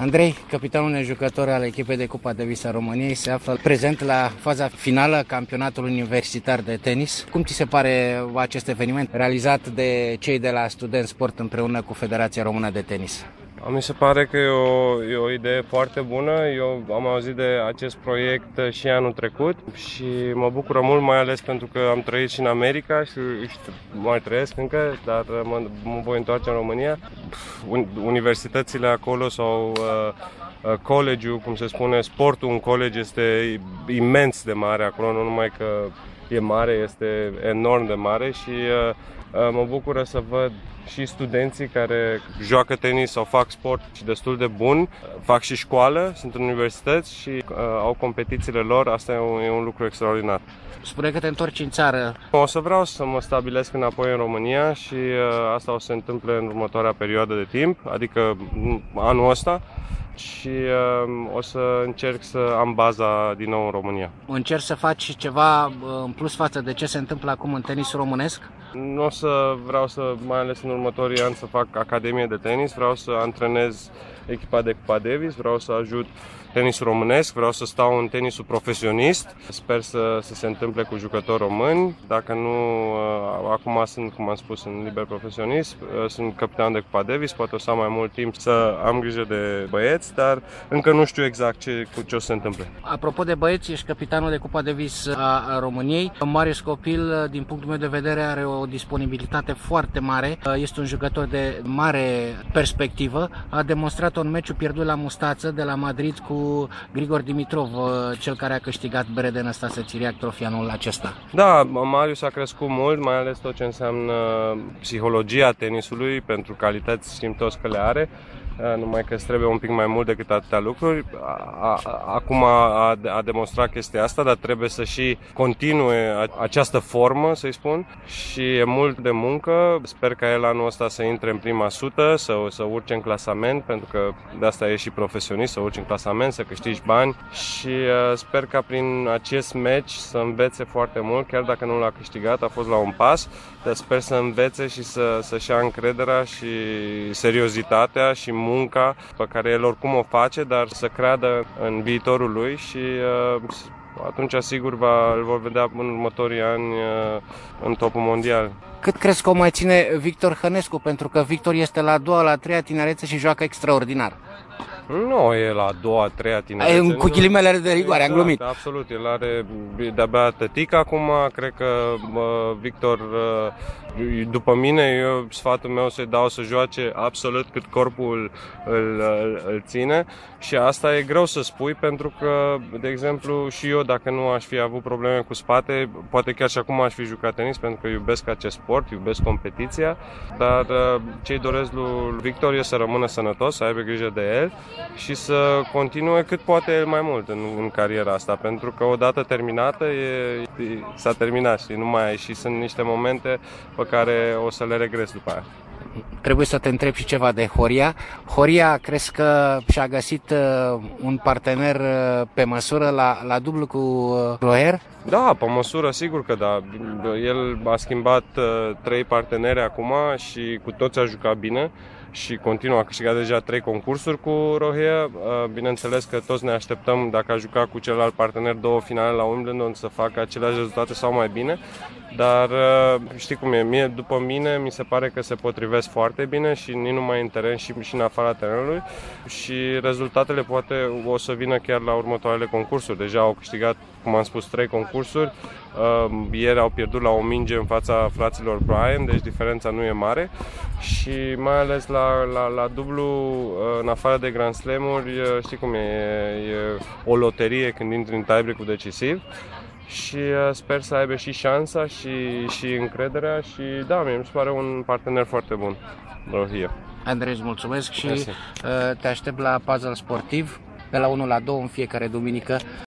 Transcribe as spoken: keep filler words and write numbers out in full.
Andrei, capitanul unui jucător al echipei de Cupa Davis a României, se află prezent la faza finală a campionatului universitar de tenis. Cum ți se pare acest eveniment realizat de cei de la Student Sport împreună cu Federația Română de Tenis? Mi se pare că e o, e o idee foarte bună. Eu am auzit de acest proiect și anul trecut și mă bucură mult, mai ales pentru că am trăit și în America și mai trăiesc încă, dar mă, mă voi întoarce în România. Universitățile acolo sau uh, college-ul, cum se spune, sportul în college este imens de mare acolo, nu numai că e mare, este enorm de mare și uh, mă bucură să văd și studenții care joacă tenis sau fac sport și destul de bun, fac și școală, sunt în universități și uh, au competițiile lor, asta e un, e un lucru extraordinar. Spune că te întorci în țară. O să vreau să mă stabilesc înapoi în România și uh, asta o să se întâmple în următoarea perioadă de timp, adică anul ăsta. Și uh, o să încerc să am baza din nou în România. Încerci să faci ceva în plus față de ce se întâmplă acum în tenisul românesc? Nu o să vreau să, mai ales în următorii ani, să fac academie de tenis, vreau să antrenez echipa de Cupa Davis, vreau să ajut tenisul românesc, vreau să stau în tenisul profesionist, sper să, să se întâmple cu jucători români, dacă nu, acum sunt, cum am spus, în liber profesionist, sunt capitan de Cupa Davis, poate o să am mai mult timp să am grijă de băieți, dar încă nu știu exact ce, cu ce o să se întâmple. Apropo de băieți, ești capitanul de Cupa Davis a României. Marius Copil, din punctul meu de vedere, are o disponibilitate foarte mare, este un jucător de mare perspectivă, a demonstrat un meciul pierdut la Mustață de la Madrid cu Grigor Dimitrov, cel care a câștigat Breden Năstase Țiriac Trophy anul acesta. Da, Marius a crescut mult, mai ales tot ce înseamnă psihologia tenisului, pentru calități știm toți că le are, numai că îți trebuie un pic mai mult decât atâtea lucruri. Acum a, a demonstrat chestia asta, dar trebuie să și continue această formă, să-i spun, și e mult de muncă. Sper ca el anul ăsta să intre în prima sută, să, să urce în clasament, pentru că de asta e și profesionist, să urce în clasament, să câștigi bani și uh, sper ca prin acest meci să învețe foarte mult, chiar dacă nu l-a câștigat, a fost la un pas, dar sper să învețe și să, să-și ia încrederea și seriozitatea și munca pe care el oricum o face, dar să creadă în viitorul lui și uh, atunci sigur va, îl vor vedea în următorii ani uh, în topul mondial. Cât crezi că o mai ține Victor Hănescu? Pentru că Victor este la a doua, la a treia tinerețe și joacă extraordinar. Nu e la a doua, a treia tinerețe. Cu ghilimele de rigoare, exact, am glumit. Absolut, el are de-abia tătic acum, cred că uh, Victor, uh, după mine, eu, sfatul meu să-i dau să joace absolut cât corpul îl, îl, îl ține și asta e greu să spui pentru că, de exemplu, și eu dacă nu aș fi avut probleme cu spate, poate chiar și acum aș fi jucat tenis pentru că iubesc acest sport, iubesc competiția, dar uh, ce-i doresc lui Victor e să rămână sănătos, să aibă grijă de el și să continue cât poate el mai mult în, în cariera asta, pentru că odată terminată e, s-a terminat și nu mai ai și sunt niște momente pe care o să le regres după aia. Trebuie să te întreb și ceva de Horia. Horia, crezi că și-a găsit uh, un partener uh, pe măsură la, la dublu cu uh, Roher? Da, pe măsură, sigur că da. El a schimbat uh, trei parteneri acum și cu toți a jucat bine și continuă, a câștigat deja trei concursuri cu Roher. Bineînțeles că toți ne așteptăm, dacă a jucat cu celălalt partener două finale la Wimbledon, să facă aceleași rezultate sau mai bine, dar știi cum e, mie, după mine mi se pare că se potrivesc foarte bine și nici numai în teren și, și în afara terenului și rezultatele poate o să vină chiar la următoarele concursuri. Deja au câștigat, cum am spus, trei concursuri. Uh, ieri au pierdut la o minge în fața fraților Bryan, deci diferența nu e mare și mai ales la, la, la dublu, uh, în afară de Grand Slam-uri, uh, știi cum e, e o loterie când intri în tie-break-ul decisiv și uh, sper să aibă și șansa și, și încrederea și da, mie mi se pare un partener foarte bun. Rohia. Andrei, îți mulțumesc și Mersi. uh, te aștept la Puzzle Sportiv de la unu la doi în fiecare duminică.